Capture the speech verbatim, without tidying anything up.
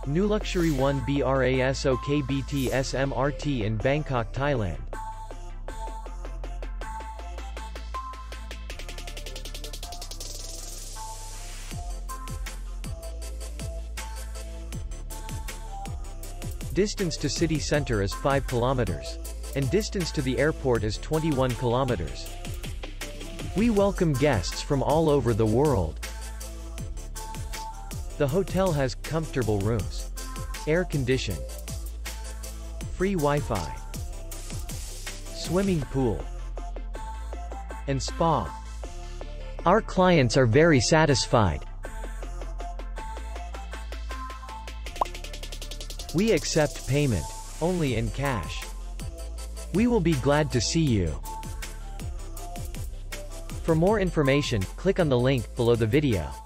NewLuxury one B R ASokBTS M R T in Bangkok, Thailand. Distance to city center is five kilometers. And distance to the airport is twenty-one kilometers. We welcome guests from all over the world. The hotel has comfortable rooms, air condition, free Wi-Fi, swimming pool, and spa. Our clients are very satisfied. We accept payment only in cash. We will be glad to see you. For more information, click on the link below the video.